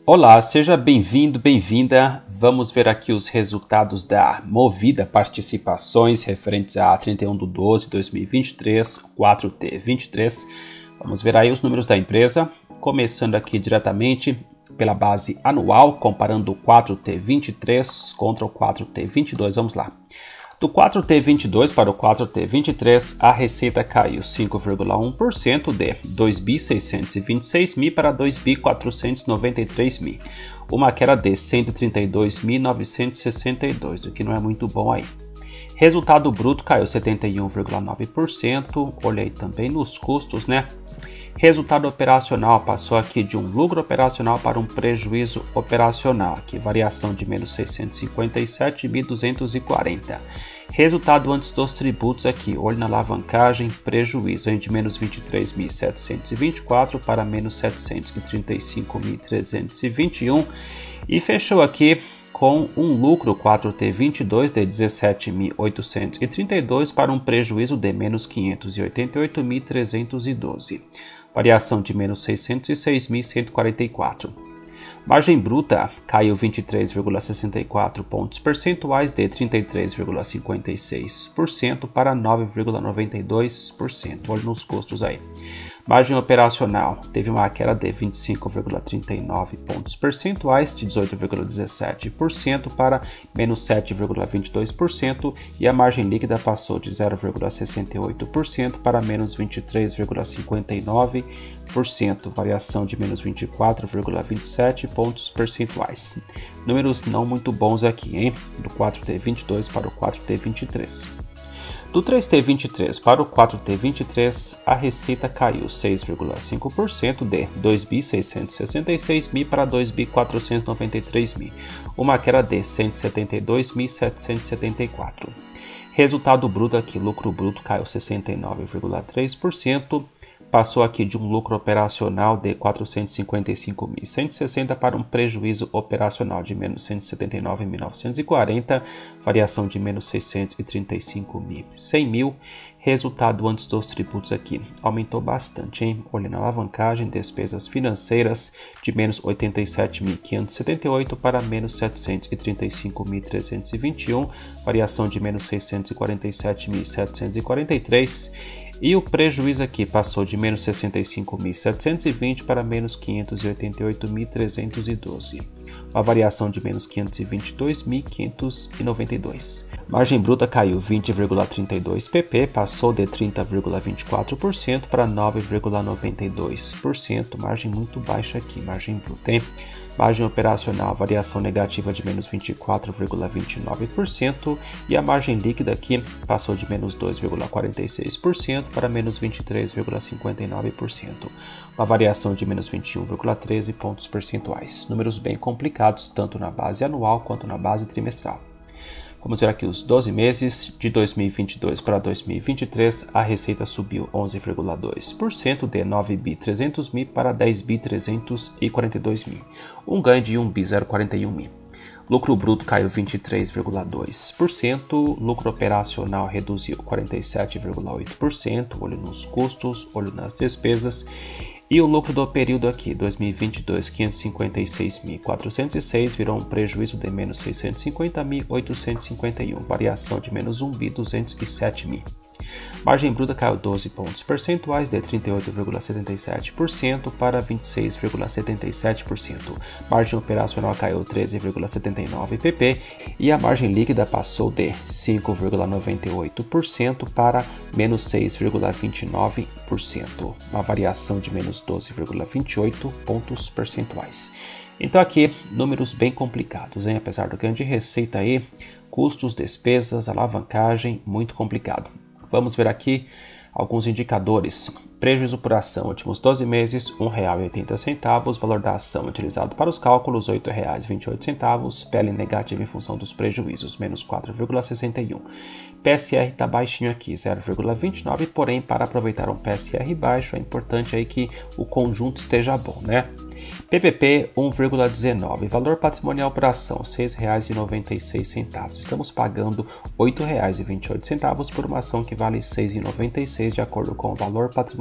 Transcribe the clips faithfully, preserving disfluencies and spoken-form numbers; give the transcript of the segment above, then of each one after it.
Olá, seja bem-vindo, bem-vinda. Vamos ver aqui os resultados da Movida Participações referentes a trinta e um de doze de dois mil e vinte e três, quatro T vinte e três. Vamos ver aí os números da empresa, começando aqui diretamente pela base anual, comparando o quatro T vinte e três contra o quatro T vinte e dois. Vamos lá. Do quatro T vinte e dois para o quatro T vinte e três, a receita caiu cinco vírgula um por cento de dois bilhões seiscentos e vinte e seis mil para dois bilhões quatrocentos e noventa e três mil, uma queda de cento e trinta e dois mil novecentos e sessenta e dois, o que não é muito bom aí. Resultado bruto caiu setenta e um vírgula nove por cento, olhei também nos custos, né? Resultado operacional passou aqui de um lucro operacional para um prejuízo operacional, aqui variação de menos seiscentos e cinquenta e sete mil duzentos e quarenta. Resultado antes dos tributos aqui, olho na alavancagem, prejuízo de menos vinte e três mil setecentos e vinte e quatro para menos setecentos e trinta e cinco mil trezentos e vinte e um e fechou aqui com um lucro quatro T vinte e dois de dezessete mil oitocentos e trinta e dois para um prejuízo de menos quinhentos e oitenta e oito mil trezentos e doze. Variação de menos seiscentos e seis mil cento e quarenta e quatro. Margem bruta caiu vinte e três vírgula sessenta e quatro pontos percentuais de trinta e três vírgula cinquenta e seis por cento para nove vírgula noventa e dois por cento. Olha nos custos aí. Margem operacional teve uma queda de vinte e cinco vírgula trinta e nove pontos percentuais de dezoito vírgula dezessete por cento para menos sete vírgula vinte e dois por cento e a margem líquida passou de zero vírgula sessenta e oito por cento para menos vinte e três vírgula cinquenta e nove por cento, variação de menos vinte e quatro vírgula vinte e sete pontos percentuais. Números não muito bons aqui, hein? Do quatro T vinte e dois para o quatro T vinte e três. Do três T vinte e três para o quatro T vinte e três, a receita caiu seis vírgula cinco por cento de dois bilhões seiscentos e sessenta e seis mil para dois bilhões quatrocentos e noventa e três mil, uma queda de cento e setenta e dois mil setecentos e setenta e quatro. Resultado bruto aqui, lucro bruto caiu sessenta e nove vírgula três por cento, passou aqui de um lucro operacional de quatrocentos e cinquenta e cinco mil cento e sessenta para um prejuízo operacional de menos cento e setenta e nove mil novecentos e quarenta, variação de menos seiscentos e trinta e cinco mil cem mil. Resultado antes dos tributos aqui aumentou bastante, hein? Olhando a alavancagem, despesas financeiras de menos oitenta e sete mil quinhentos e setenta e oito para menos setecentos e trinta e cinco mil trezentos e vinte e um, variação de menos seiscentos e quarenta e sete mil setecentos e quarenta e três. E o prejuízo aqui passou de menos sessenta e cinco mil setecentos e vinte para menos quinhentos e oitenta e oito mil trezentos e doze, uma variação de menos quinhentos e vinte e dois mil quinhentos e noventa e dois. Margem bruta caiu vinte vírgula trinta e dois por cento, passou de trinta vírgula vinte e quatro por cento para nove vírgula noventa e dois por cento, margem muito baixa aqui, margem bruta, hein? Margem operacional, variação negativa de menos vinte e quatro vírgula vinte e nove por cento e a margem líquida aqui passou de menos dois vírgula quarenta e seis por cento para menos vinte e três vírgula cinquenta e nove por cento, uma variação de menos vinte e um vírgula treze pontos percentuais. Números bem complicados, tanto na base anual quanto na base trimestral. Vamos ver aqui os doze meses, de dois mil e vinte e dois para dois mil e vinte e três, a receita subiu onze vírgula dois por cento de nove bilhões trezentos mil para dez bilhões trezentos e quarenta e dois mil, um ganho de um bilhão quarenta e um mil. Lucro bruto caiu vinte e três vírgula dois por cento, lucro operacional reduziu quarenta e sete vírgula oito por cento, olho nos custos, olho nas despesas. E o lucro do período aqui, dois mil e vinte e dois, quinhentos e cinquenta e seis mil quatrocentos e seis, virou um prejuízo de menos seiscentos e cinquenta mil oitocentos e cinquenta e um, variação de menos um bilhão duzentos e sete mil. Margem bruta caiu doze pontos percentuais de trinta e oito vírgula setenta e sete por cento para vinte e seis vírgula setenta e sete por cento. Margem operacional caiu treze vírgula setenta e nove por cento e a margem líquida passou de cinco vírgula noventa e oito por cento para menos seis vírgula vinte e nove por cento, uma variação de menos doze vírgula vinte e oito pontos percentuais. Então aqui, números bem complicados, hein? Apesar do ganho de receita aí, custos, despesas, alavancagem, muito complicado. Vamos ver aqui alguns indicadores. Prejuízo por ação, últimos doze meses, um real e oitenta centavos. Valor da ação utilizado para os cálculos, oito reais e vinte e oito centavos. P L negativa em função dos prejuízos, menos quatro vírgula sessenta e um. P S R está baixinho aqui, zero vírgula vinte e nove, porém para aproveitar um P S R baixo é importante aí que o conjunto esteja bom, né? P V P um vírgula dezenove, valor patrimonial por ação seis reais e noventa e seis centavos. Estamos pagando oito reais e vinte e oito centavos por uma ação que vale seis reais e noventa e seis centavos de acordo com o valor patrimonial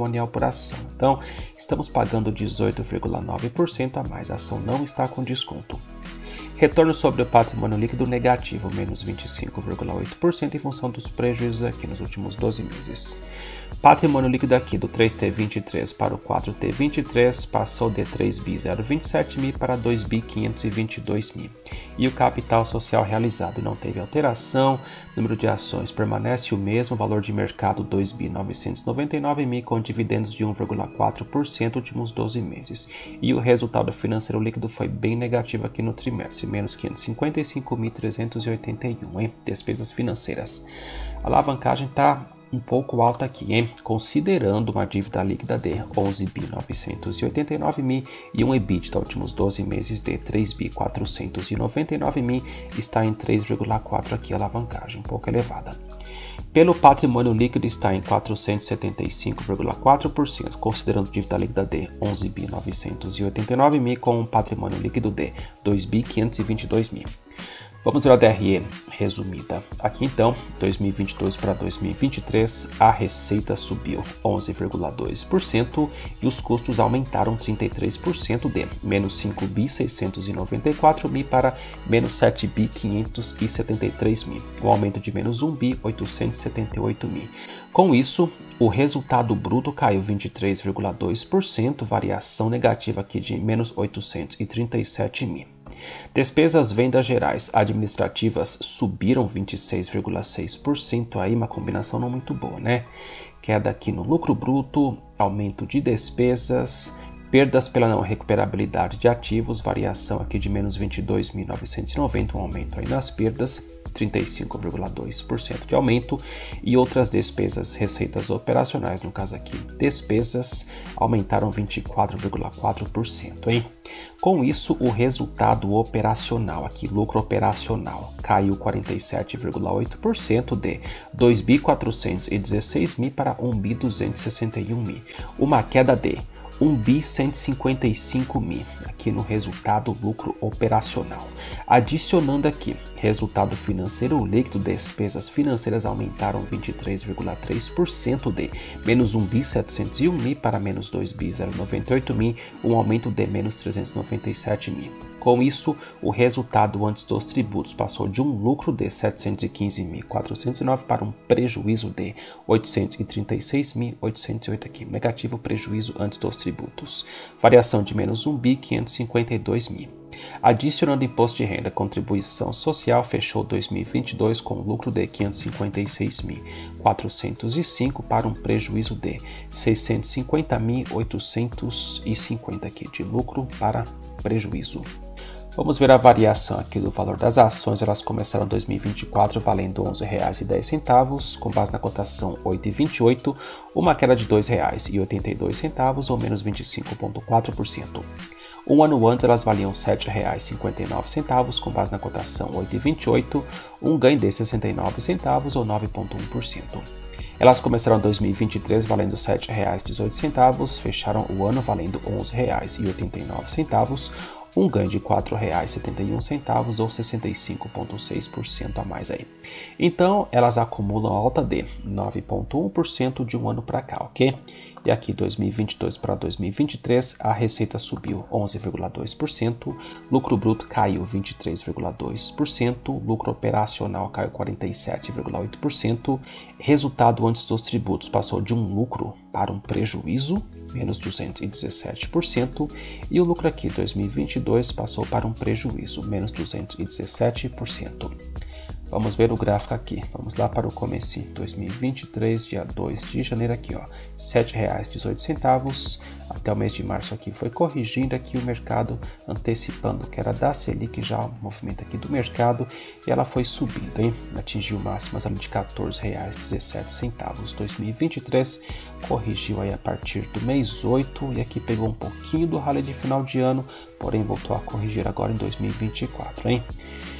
patrimonial por ação. Então, estamos pagando dezoito vírgula nove por cento a mais, a ação não está com desconto. Retorno sobre o patrimônio líquido negativo, menos vinte e cinco vírgula oito por cento em função dos prejuízos aqui nos últimos doze meses. Patrimônio líquido aqui do três T vinte e três para o quatro T vinte e três passou de três bi zero vinte e sete mil para dois bi quinhentos e vinte e dois mil. E o capital social realizado não teve alteração, número de ações permanece o mesmo, valor de mercado dois bi novecentos e noventa e nove mil com dividendos de um vírgula quatro por cento nos últimos doze meses. E o resultado financeiro líquido foi bem negativo aqui no trimestre, menos quinhentos e cinquenta e cinco mil trezentos e oitenta e um, hein? Despesas financeiras. A alavancagem está um pouco alta aqui, hein? Considerando uma dívida líquida de onze bi novecentos e oitenta e nove mil e um EBITDA nos últimos doze meses de três bi quatrocentos e noventa e nove mil, está em três vírgula quatro aqui a alavancagem, um pouco elevada. Pelo patrimônio líquido está em quatrocentos e setenta e cinco vírgula quatro por cento, considerando dívida líquida de onze bi novecentos e oitenta e nove mil com um patrimônio líquido de dois bi quinhentos e vinte e dois mil. Vamos ver a D R E resumida. Aqui então, dois mil e vinte e dois para dois mil e vinte e três, a receita subiu onze vírgula dois por cento e os custos aumentaram trinta e três por cento de menos cinco bi seiscentos e noventa e quatro mil para menos sete bi quinhentos e setenta e três mil, um aumento de menos um bi oitocentos e setenta e oito mil. Com isso, o resultado bruto caiu vinte e três vírgula dois por cento, variação negativa aqui de menos oitocentos e trinta e sete mil. Despesas vendas gerais administrativas subiram vinte e seis vírgula seis por cento, aí uma combinação não muito boa, né? Queda aqui no lucro bruto, aumento de despesas, perdas pela não recuperabilidade de ativos, variação aqui de menos vinte e dois mil novecentos e noventa, um aumento aí nas perdas, trinta e cinco vírgula dois por cento de aumento, e outras despesas, receitas operacionais, no caso aqui, despesas, aumentaram vinte e quatro vírgula quatro por cento, hein? Com isso, o resultado operacional, aqui, lucro operacional, caiu quarenta e sete vírgula oito por cento de dois bi quatrocentos e dezesseis mil para um bi duzentos e sessenta e um mil, uma queda de um bi cento e cinquenta e cinco mil, aqui no resultado lucro operacional. Adicionando aqui, resultado financeiro líquido, despesas financeiras aumentaram vinte e três vírgula três por cento de menos um bi setecentos e um mil para menos dois bi zero noventa e oito mil, um aumento de menos trezentos e noventa e sete mil. Com isso, o resultado antes dos tributos passou de um lucro de setecentos e quinze mil quatrocentos e nove para um prejuízo de oitocentos e trinta e seis mil oitocentos e oito aqui, negativo prejuízo antes dos tributos. Variação de menos um bi quinhentos e cinquenta e dois mil. Adicionando imposto de renda, contribuição social fechou dois mil e vinte e dois com lucro de quinhentos e cinquenta e seis mil quatrocentos e cinco para um prejuízo de seiscentos e cinquenta mil oitocentos e cinquenta aqui de lucro para prejuízo. Vamos ver a variação aqui do valor das ações. Elas começaram em dois mil e vinte e quatro valendo onze reais e dez centavos, com base na cotação oito reais e vinte e oito centavos, uma queda de dois reais e oitenta e dois centavos ou menos vinte e cinco vírgula quatro por cento. Um ano antes elas valiam sete reais e cinquenta e nove centavos, com base na cotação oito reais e vinte e oito centavos, um ganho de sessenta e nove centavos ou nove vírgula um por cento. Elas começaram em dois mil e vinte e três valendo sete reais e dezoito centavos, fecharam o ano valendo onze reais e oitenta e nove centavos, um ganho de quatro reais e setenta e um centavos ou sessenta e cinco vírgula seis por cento a mais aí. Então, elas acumulam alta de nove vírgula um por cento de um ano para cá, ok? E aqui dois mil e vinte e dois para dois mil e vinte e três, a receita subiu onze vírgula dois por cento, lucro bruto caiu vinte e três vírgula dois por cento, lucro operacional caiu quarenta e sete vírgula oito por cento, resultado antes dos tributos passou de um lucro para um prejuízo, menos duzentos e dezessete por cento, e o lucro aqui dois mil e vinte e dois passou para um prejuízo, menos duzentos e dezessete por cento. Vamos ver o gráfico aqui, vamos lá para o começo, dois mil e vinte e três, dia dois de janeiro aqui, ó, sete reais e dezoito centavos, até o mês de março aqui foi corrigindo aqui o mercado, antecipando que era da Selic já o movimento aqui do mercado, e ela foi subindo, hein, atingiu máximas ali de quatorze reais e dezessete centavos, dois mil e vinte e três corrigiu aí a partir do mês oito, e aqui pegou um pouquinho do rally de final de ano, porém voltou a corrigir agora em dois mil e vinte e quatro, hein.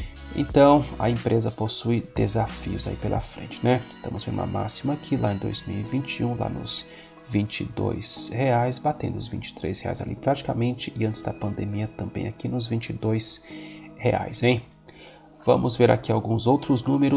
Então, a empresa possui desafios aí pela frente, né? Estamos vendo uma máxima aqui lá em dois mil e vinte e um, lá nos vinte e dois reais, batendo os vinte e três reais ali praticamente, e antes da pandemia também aqui nos vinte e dois reais, hein? Vamos ver aqui alguns outros números.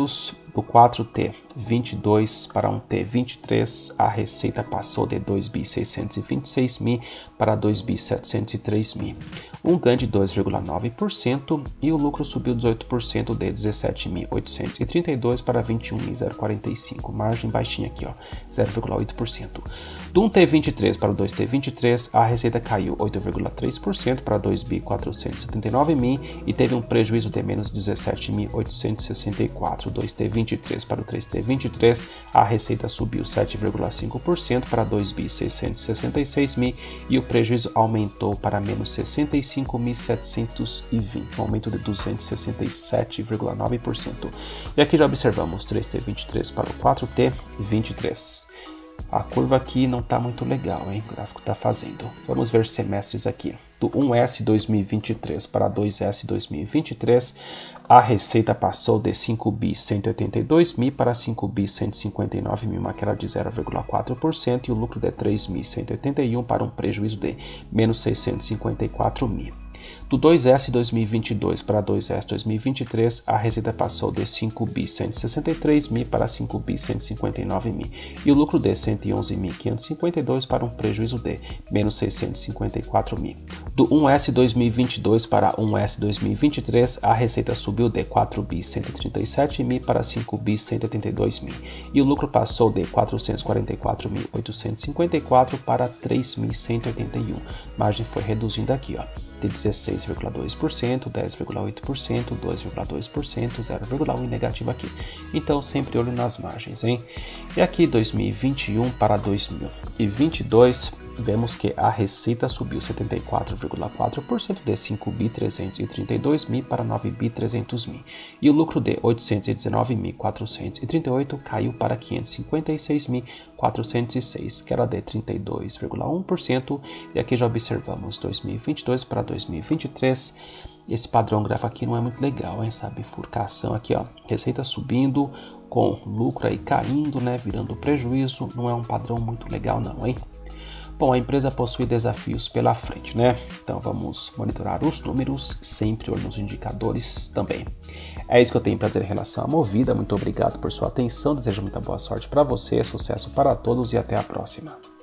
Do quatro T vinte e dois para um T vinte e três, a receita passou de dois bilhões seiscentos e vinte e seis mil para dois bilhões setecentos e três mil, um ganho de dois vírgula nove por cento, e o lucro subiu dezoito por cento de dezessete mil oitocentos e trinta e dois para vinte e um mil e quarenta e cinco, margem baixinha aqui, ó, zero vírgula oito por cento. Do um T vinte e três para o dois T vinte e três, a receita caiu oito vírgula três por cento para dois bilhões quatrocentos e setenta e nove mil e teve um prejuízo de menos dezessete mil oitocentos e sessenta e quatro. dois T vinte e três para o três T vinte e três, a receita subiu sete vírgula cinco por cento para dois bilhões seiscentos e sessenta e seis mil e o prejuízo aumentou para menos sessenta e cinco mil setecentos e vinte, um aumento de duzentos e sessenta e sete vírgula nove por cento. E aqui já observamos três T vinte e três para o quatro T vinte e três. A curva aqui não está muito legal, hein? O gráfico está fazendo. Vamos ver semestres aqui. Do um S dois mil e vinte e três para dois S dois mil e vinte e três, a receita passou de cinco bilhões cento e oitenta e dois mil para cinco bilhões cento e cinquenta e nove mil, uma queda de zero vírgula quatro por cento, e o lucro de três mil cento e oitenta e um para um prejuízo de menos seiscentos e cinquenta e quatro mil. Do dois S dois mil e vinte e dois para dois S dois mil e vinte e três, a receita passou de cinco bilhões cento e sessenta e três mil para cinco bilhões cento e cinquenta e nove mil, e o lucro de cento e onze mil quinhentos e cinquenta e dois para um prejuízo de menos seiscentos e cinquenta e quatro mil. Do um S dois mil e vinte e dois para um S dois mil e vinte e três, a receita subiu de quatro bilhões cento e trinta e sete mil para cinco bilhões cento e oitenta e dois mil, e o lucro passou de quatrocentos e quarenta e quatro mil oitocentos e cinquenta e quatro para três mil cento e oitenta e um. A margem foi reduzindo aqui, ó, de dezesseis vírgula dois por cento, dez vírgula oito por cento, dois vírgula dois por cento, zero vírgula um por cento e negativo aqui. Então sempre olho nas margens, hein? E aqui dois mil e vinte e um para dois mil e vinte e dois, vemos que a receita subiu setenta e quatro vírgula quatro por cento de cinco bilhões trezentos e trinta e dois mil para nove bilhões trezentos mil, e o lucro de oitocentos e dezenove mil quatrocentos e trinta e oito caiu para quinhentos e cinquenta e seis mil quatrocentos e seis, que era de trinta e dois vírgula um por cento, e aqui já observamos dois mil e vinte e dois para dois mil e vinte e três. Esse padrão gráfico aqui não é muito legal, hein, sabe? Bifurcação aqui, ó, receita subindo com lucro aí caindo, né, virando prejuízo, não é um padrão muito legal não, hein? Bom, a empresa possui desafios pela frente, né? Então vamos monitorar os números, sempre olhando nos indicadores também. É isso que eu tenho para dizer em relação à Movida. Muito obrigado por sua atenção, desejo muita boa sorte para você, sucesso para todos e até a próxima.